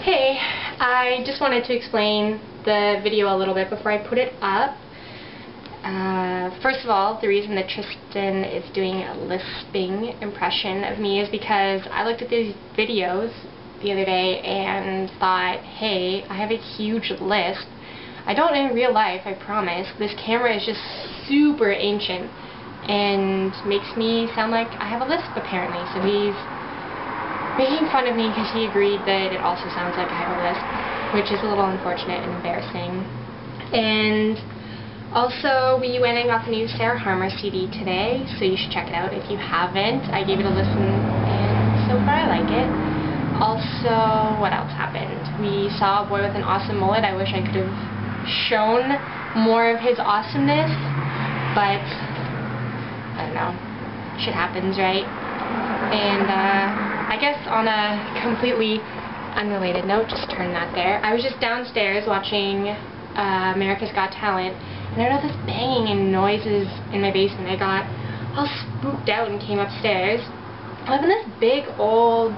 Hey, I just wanted to explain the video a little bit before I put it up. First of all, the reason that Tristan is doing a lisping impression of me is because I looked at these videos the other day and thought, hey, I have a huge lisp. I don't in real life, I promise. This camera is just super ancient and makes me sound like I have a lisp apparently. So he's making fun of me because he agreed that it also sounds like I have a lisp, which is a little unfortunate and embarrassing. And also, we went and got the new Sarah Harmer CD today, so you should check it out if you haven't. I gave it a listen, and so far I like it. Also, what else happened? We saw a boy with an awesome mullet. I wish I could have shown more of his awesomeness, but I don't know. Shit happens, right? And I guess on a completely unrelated note, just turn that there. I was just downstairs watching America's Got Talent, and I heard all this banging and noises in my basement. I got all spooked out and came upstairs. I live in this big old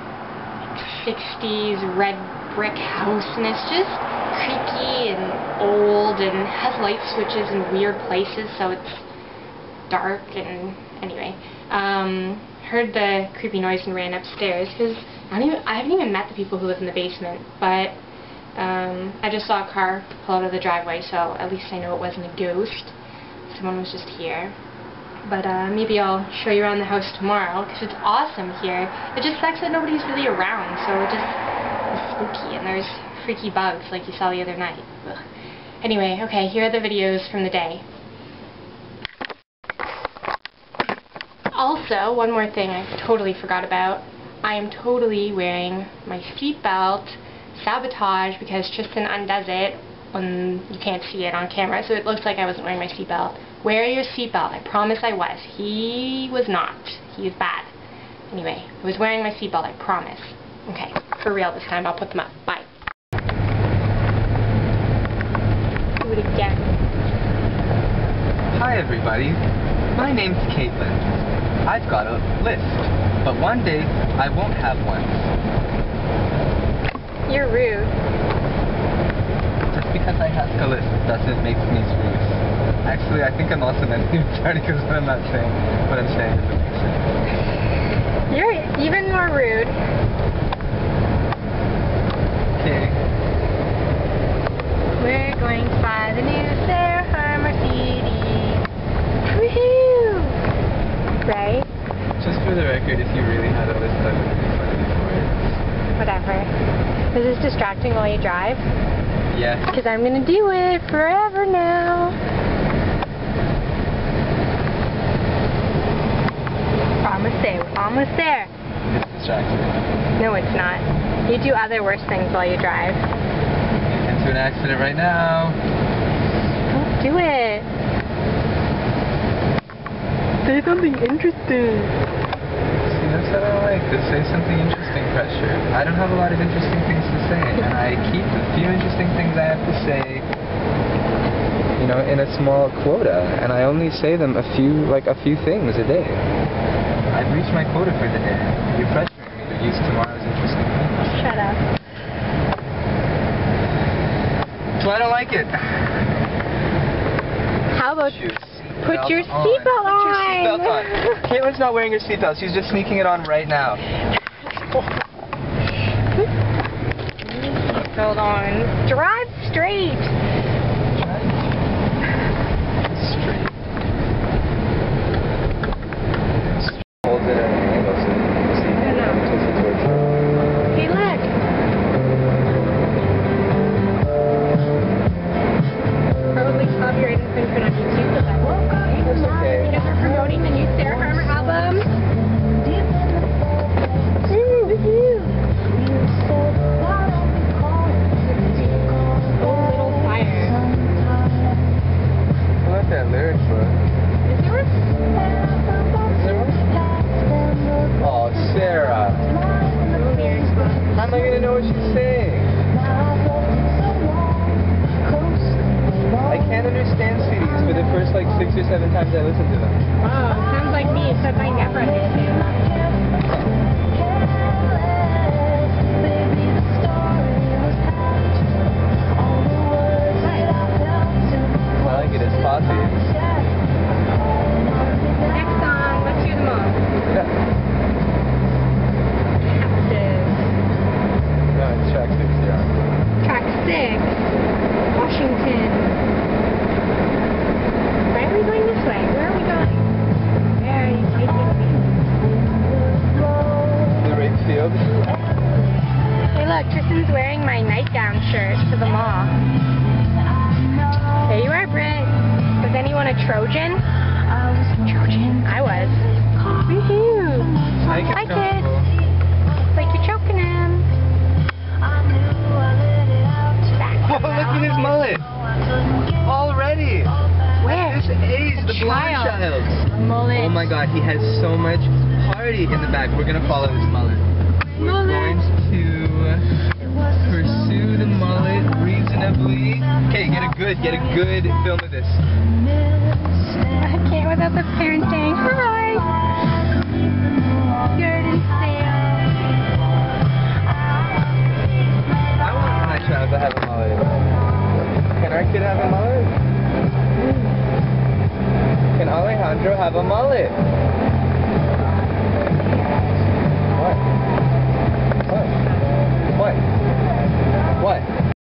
60s red brick house, and it's just creaky and old and has light switches in weird places, so it's dark. And anyway, heard the creepy noise and ran upstairs because I haven't even met the people who live in the basement, but I just saw a car pull out of the driveway, so at least I know it wasn't a ghost. Someone was just here. But maybe I'll show you around the house tomorrow, because it's awesome here. It just sucks that nobody's really around, so it just is spooky, and there's freaky bugs like you saw the other night. Ugh. Anyway, okay, here are the videos from the day. Also, one more thing I totally forgot about. I am totally wearing my seatbelt. Sabotage, because Tristan undoes it when you can't see it on camera, so it looks like I wasn't wearing my seatbelt. Wear your seatbelt. I promise I was. He was not. He is bad. Anyway, I was wearing my seatbelt, I promise. Okay, for real this time. I'll put them up. Bye. Do it again. Hi everybody. My name's Caitlin. I've got a list, but one day I won't have one. You're rude. Just because I have a list doesn't make me rude. Actually, I think I'm also not even starting because what I'm saying doesn't make sense. You're even more rude. Okay. We're going to buy the new Sarah Harmer CD. Woohoo! Right? Just for the record, if you really had a list, I wouldn't be funny for it. Whatever. Is this distracting while you drive? Yes. Because I'm going to do it forever now. Almost there. Almost there. It's distracting. No, it's not. You do other worse things while you drive. Into an accident right now. Don't do it. Say something interesting. See, that's what I like. To say something interesting, pressure. I don't have a lot of interesting things to say, and I keep the few interesting things I have to say, you know, in a small quota, and I only say them a few things a day. I've reached my quota for the day. You're pressuring me to use tomorrow's interesting things. Shut up. So I don't like it. How about put your seatbelt on? Put your seatbelt on. Caitlin's not wearing her seatbelt. She's just sneaking it on right now. Hold on. Drive straight. Straight. Hold it at an angle so you can see. I know. Tilts it towards you. Hey, look. Probably copyright infringement on YouTube, but that's okay. That's okay. You know, we're promoting the new Sarah Harmer album. That lyric book. Is there one? Is there one? Oh, Sarah. No lyrics book. How am I going to know what she's saying? I can't understand CDs for the first like 6 or 7 times I listen to them. Wow, sounds like me, except I never understand. over here. Hey look, Tristan's wearing my nightgown shirt to the mall. There you are, Britt. Was anyone a Trojan? Trojan. I was. Woohoo! Hi, Hi, kid. Looks like you're choking him. Whoa, look at his mullet! Already! Where? This age, the blonde Child. child. Mullet. Oh my god, he has so much party in the back. We're gonna follow this mullet. We're going to pursue the mullet reasonably. Okay, get a good film of this. I can't without the parents saying hi. Garden sale. I want my child to have a mullet. Can our kid have a mullet? Can Alejandro have a mullet? What? What? What? What?